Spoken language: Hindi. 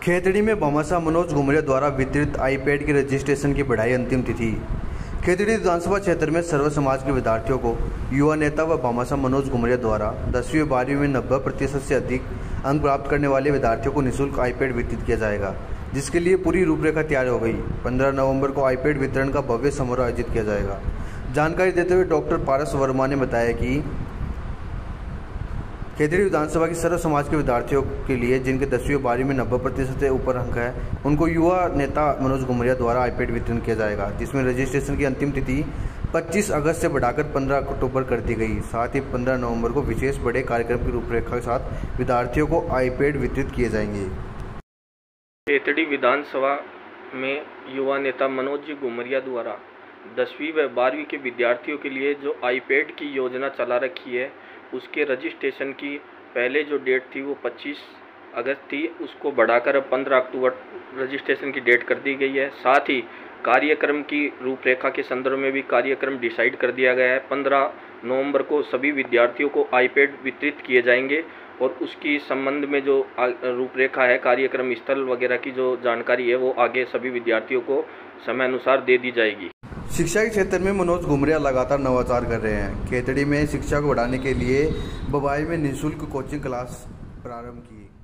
खेतड़ी में भामाशाह मनोज घुमरिया द्वारा वितरित आईपैड की रजिस्ट्रेशन की बढ़ाई अंतिम तिथि। खेतड़ी विधानसभा क्षेत्र में सर्व समाज के विद्यार्थियों को युवा नेता व भामाशाह मनोज घुमरिया द्वारा 10वीं व 12वीं में 90% से अधिक अंक प्राप्त करने वाले विद्यार्थियों को निःशुल्क आईपैड वितरित किया जाएगा, जिसके लिए पूरी रूपरेखा तैयार हो गई। 15 नवंबर को आईपैड वितरण का भव्य समारोह आयोजित किया जाएगा। जानकारी देते हुए डॉक्टर पारस वर्मा ने बताया कि खेतड़ी विधानसभा की सर्व समाज के विद्यार्थियों के लिए जिनके 10वीं और 12वीं में 90% से ऊपर अंक है, उनको युवा नेता मनोज घुमरिया द्वारा आईपैड वितरण किया जाएगा, जिसमें रजिस्ट्रेशन की अंतिम तिथि 25 अगस्त से बढ़ाकर 15 अक्टूबर कर दी गई। साथ ही 15 नवंबर को विशेष बड़े कार्यक्रम की रूपरेखा के साथ विद्यार्थियों को आईपैड वितरित किए जाएंगे। खेतड़ी विधानसभा में युवा नेता मनोज घुमरिया द्वारा 10वीं व 12वीं के विद्यार्थियों के लिए जो आईपैड की योजना चला रखी है, उसके रजिस्ट्रेशन की पहले जो डेट थी वो 25 अगस्त थी, उसको बढ़ाकर अब 15 अक्टूबर रजिस्ट्रेशन की डेट कर दी गई है। साथ ही कार्यक्रम की रूपरेखा के संदर्भ में भी कार्यक्रम डिसाइड कर दिया गया है। 15 नवंबर को सभी विद्यार्थियों को आईपैड वितरित किए जाएंगे और उसकी संबंध में जो रूपरेखा है, कार्यक्रम स्थल वगैरह की जो जानकारी है, वो आगे सभी विद्यार्थियों को समय अनुसार दे दी जाएगी। शिक्षा के क्षेत्र में मनोज घुमरिया लगातार नवाचार कर रहे हैं। खेतड़ी में शिक्षा को बढ़ाने के लिए बबाई में निःशुल्क कोचिंग क्लास प्रारंभ की।